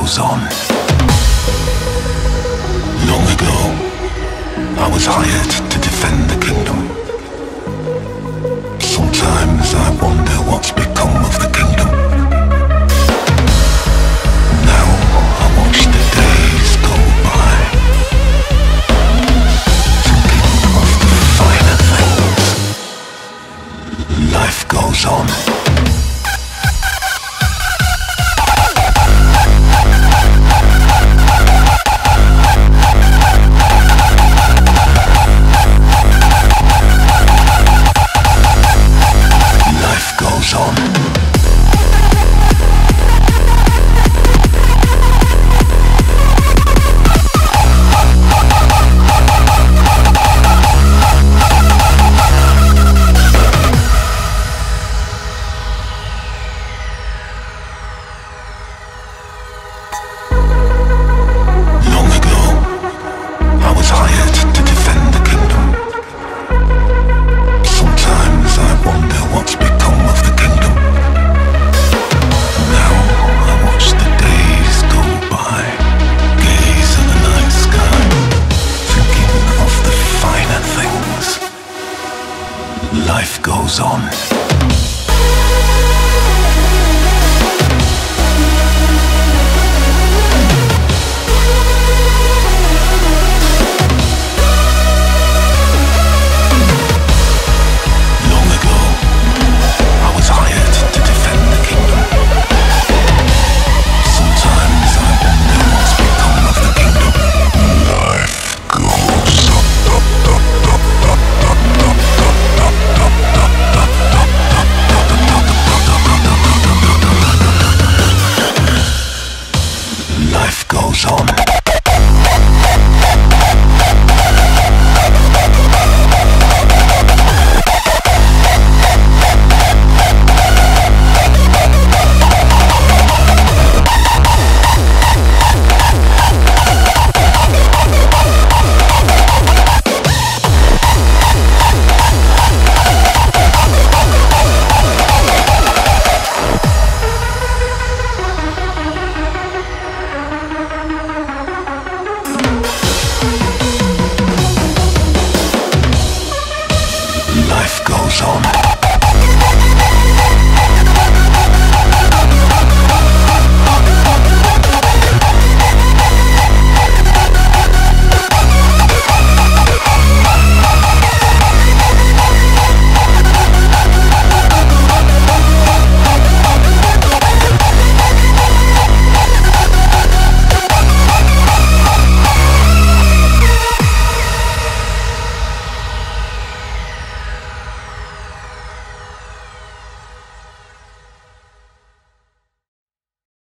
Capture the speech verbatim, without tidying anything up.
goes on. Long ago, I was hired to defend the kingdom. Sometimes I wonder what's become of the kingdom. Now I watch the days go by, thinking of the finer things. Life goes on. Life goes on.